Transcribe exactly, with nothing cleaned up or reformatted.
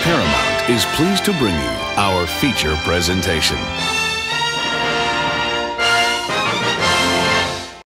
Paramount is pleased to bring you our feature presentation.